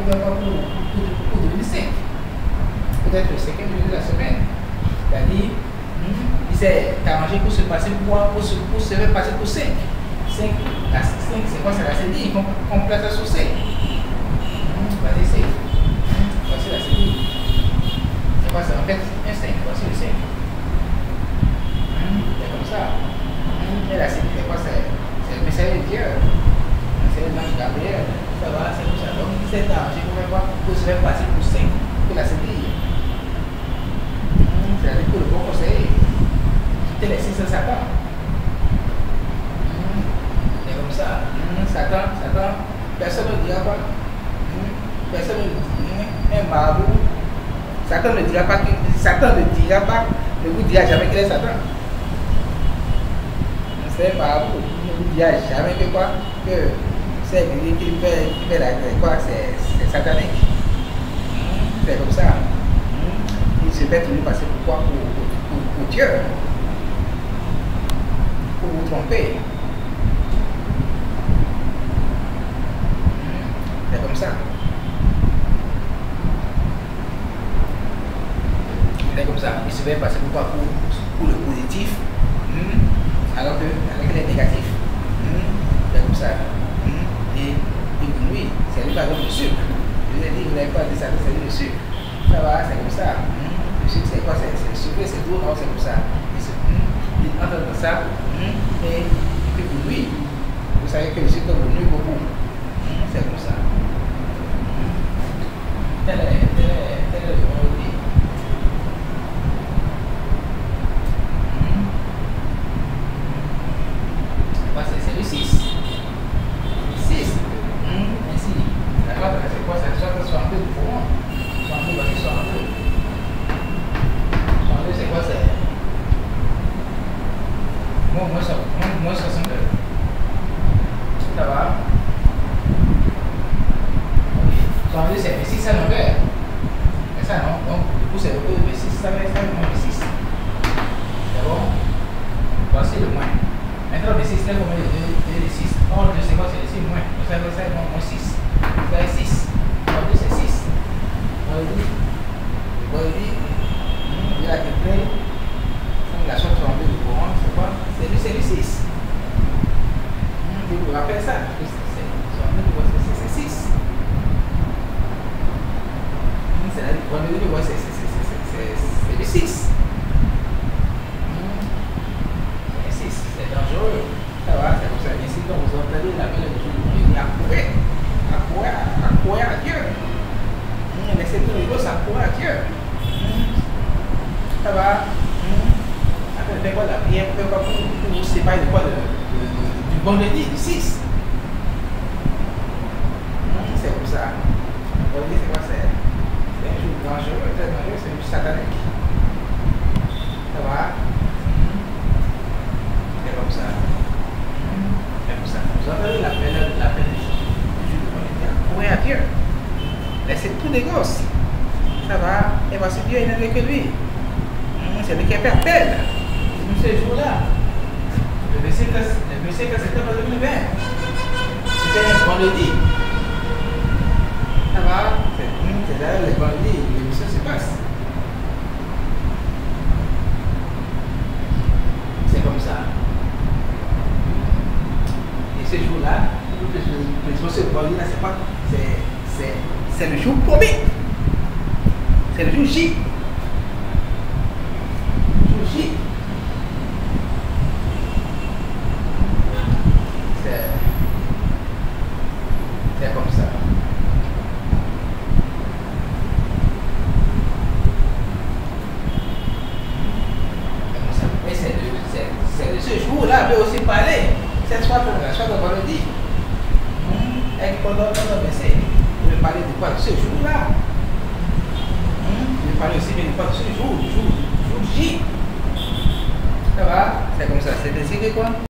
pour devenir 5. Peut-être le 5e jour de la semaine. C'est-à-dire, tu as mangé pour se passer pour se faire passer pour 5. 5, c'est quoi? C'est la CDI. On place ça sur 5. Vas-y, 5. Voici la CDI. C'est quoi ça? En fait, un 5. Voici le 5. C'est comme ça. Et la CDI, c'est quoi? C'est le message de Dieu. C'est le ange Gabriel. Ça va, c'est comme ça. Donc, c'est arrangé pour se faire passer pour 5. Pour la CDI. C'est-à-dire que le bon conseil, quitter les 6 à Satan. C'est comme ça. Satan, personne ne dira pas. Personne ne dira un marabout. Satan ne dira pas, ne vous dira jamais qu'il est Satan. C'est un marabout. Il ne vous dira jamais que quoi, que c'est lui qui fait la quoi, c'est satanique. C'est comme ça. Il se fait toujours passer pour quoi? Pour Dieu. Pour vous tromper. C'est comme ça. C'est comme ça. Il se fait passer pour quoi? Pour le positif. Alors que avec les négatifs. C'est comme ça. Et oui, c'est lui par exemple le sucre. Je vous ai dit, vous n'avez pas dit ça, c'est lui le sucre. Ça va, c'est comme ça. Le sucre, c'est quoi? C'est sucré, c'est tout, non, c'est comme ça. Il entre dans ça. Et puis pour lui, vous savez que le sucre vous nuit beaucoup. C'est comme ça. Tel est le monde dit. C'est le 6. 6. Ainsi. D'accord? C'est quoi? C'est soit un peu de courant. Soit un peu, soit un peu. Soit un peu, c'est quoi? C'est. Moi, 62. Ça va? Soit un peu, c'est 6 à l'envers. Mais ça, non. Donc, du coup, c'est le peu de 6. Ça va être le moins de 6. C'est bon? Voici le moins. Maintenant, le 6, là, vous mettez le 6. Oh, le 2, c'est quoi? C'est le 6 moins. Donc, ça va être moins 6. Ça va être 6. Le 2, c'est 6. Il y a que près. La chose sur un peu du courant, c'est quoi? C'est le 6. Vous vous rappelez ça? C'est 6. C'est la bonne idée, c'est le 6. C'est dangereux. Ça va, c'est comme ça. Ici, quand vous entendez la belle de Dieu, il dit à courir à Dieu. Laissez tout le monde à courir à Dieu. Ça va. Après, faites quoi la prière? Faites quoi pour vous séparer de quoi du vendredi, du 6. C'est comme ça. Vendredi, c'est quoi? C'est un jour dangereux, très dangereux, c'est un jour satanique. Ça va? C'est comme ça. C'est comme ça. Vous entendez l'appel du jour de vendredi? Courir à Dieu. Laissez tous les gosses. Ça va? Et voici Dieu, il n'est que lui. C'est lui qui a fait appel. C'est ce jour-là. Le verset 4 septembre 2020. C'était un vendredi. Ça va? C'est là le vendredi, l'émission se passe. C'est comme ça. Et ce jour-là, ce vendredi-là, c'est quoi? C'est le jour promis. C'est le jour J. C'est comme ça. Et c'est de ce jour-là, on peut aussi parler. Cette fois de vendredi. Et pendant le verset, on peut parler de quoi? De ce jour-là. On peut parler aussi de quoi? De ce jour J. Ça va? C'est comme ça. C'est décidé quoi?